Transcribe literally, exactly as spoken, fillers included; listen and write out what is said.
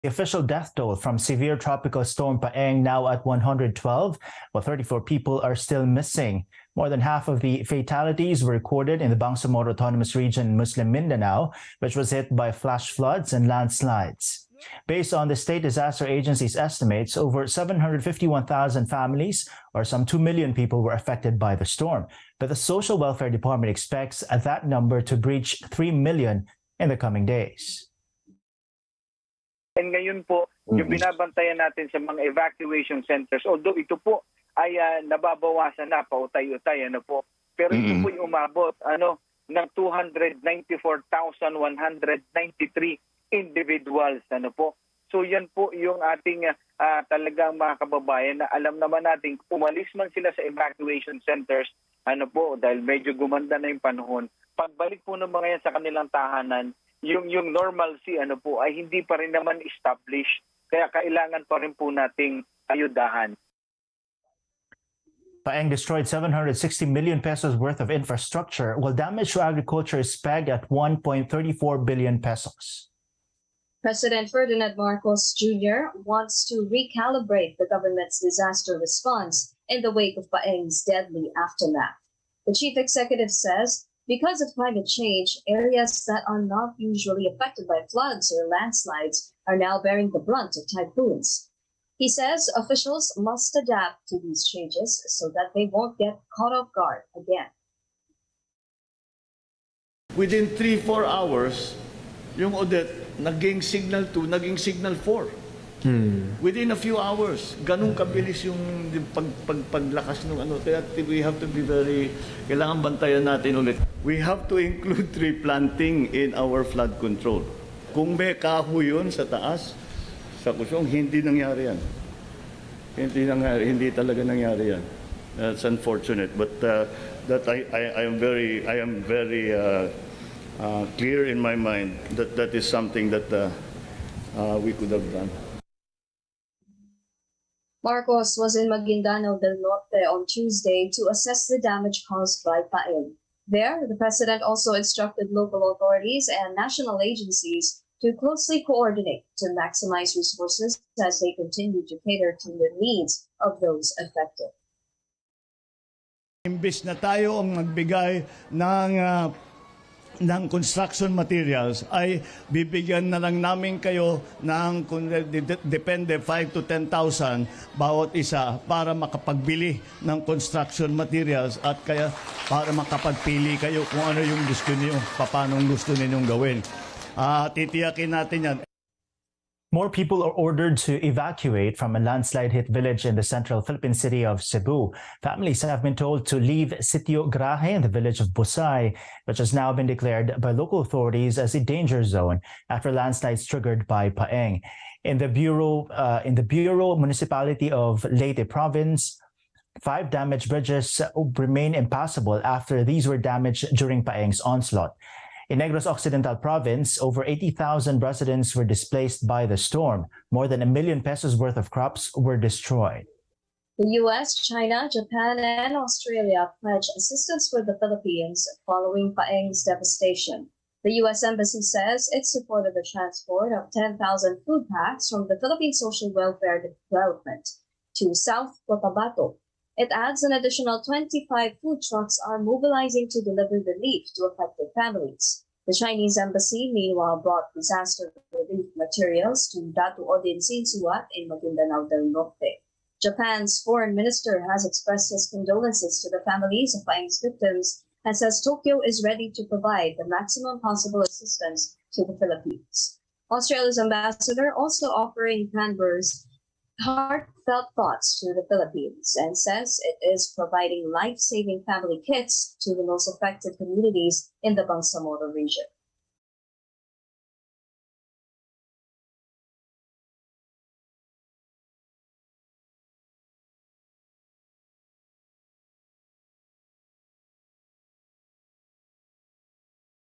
The official death toll from severe tropical storm Paeng now at one hundred twelve, while thirty-four people are still missing. More than half of the fatalities were recorded in the Bangsamoro Autonomous Region, Muslim Mindanao, which was hit by flash floods and landslides. Based on the State Disaster Agency's estimates, over seven hundred fifty-one thousand families, or some two million people, were affected by the storm. But the Social Welfare Department expects that number to breach three million in the coming days. And ngayon po, yung binabantayan natin sa mga evacuation centers, although ito po ay uh, nababawasan na, pautay-utay, ano po, pero ito mm-hmm. po yung umabot ano, ng two hundred ninety-four thousand one hundred ninety-three individuals. Ano po. So yan po yung ating uh, talagang mga kababayan na alam naman natin, umalis man sila sa evacuation centers, ano po, dahil medyo gumanda na yung panahon, pagbalik po ng mga yan sa kanilang tahanan, yung yung normalcy ano po ay hindi pa rin naman established, kaya kailangan pa rin po nating ayudahan. Paeng destroyed seven hundred sixty million pesos worth of infrastructure, while damage to agriculture is pegged at one point three four billion pesos. President Ferdinand Marcos Junior wants to recalibrate the government's disaster response in the wake of Paeng's deadly aftermath. The chief executive says because of climate change, areas that are not usually affected by floods or landslides are now bearing the brunt of typhoons. He says officials must adapt to these changes so that they won't get caught off guard again. Within three to four hours, yung Odette, naging signal two, naging signal four. Hmm. Within a few hours, ganun kabilis yung pag, pag, paglakas ng ano. Kaya we have to be very, kailangan bantayan natin ulit. We have to include tree planting in our flood control. Kung may kahoy yun sa taas, sa kusong, hindi nangyari yan. Hindi, nangyari, hindi talaga nangyari yan. That's unfortunate. But uh, that I, I, I am very, I am very uh, uh, clear in my mind that that is something that uh, uh, we could have done. Marcos was in Maguindanao del Norte on Tuesday to assess the damage caused by Paeng. There, the president also instructed local authorities and national agencies to closely coordinate to maximize resources as they continue to cater to the needs of those affected. Imbis na tayo ang magbigay ng uh, ng construction materials, ay bibigyan na lang namin kayo ng depende five to ten thousand bawat isa para makapagbili ng construction materials at kaya para makapagpili kayo kung ano yung gusto niyo, paano gusto ninyong gawin. Uh, titiyakin natin yan. More people are ordered to evacuate from a landslide-hit village in the central Philippine city of Cebu. Families have been told to leave Sitio Grahe in the village of Busay, which has now been declared by local authorities as a danger zone after landslides triggered by Paeng. In the Bureau, uh, in the Bureau Municipality of Leyte Province, five damaged bridges remain impassable after these were damaged during Paeng's onslaught. In Negros Occidental Province, over eighty thousand residents were displaced by the storm. More than a million pesos worth of crops were destroyed. The U S, China, Japan, and Australia pledged assistance for the Philippines following Paeng's devastation. The U S Embassy says it supported the transport of ten thousand food packs from the Philippine Social Welfare Development to South Cotabato. It adds an additional twenty-five food trucks are mobilizing to deliver relief to affected families. The Chinese embassy, meanwhile, brought disaster relief materials to Datu Odin Sinsuat in Maguindanao del Norte. Japan's foreign minister has expressed his condolences to the families of Paeng's victims and says Tokyo is ready to provide the maximum possible assistance to the Philippines. Australia's ambassador also offering Canberra's heartfelt thoughts to the Philippines and says it is providing life-saving family kits to the most affected communities in the Bangsamoro region.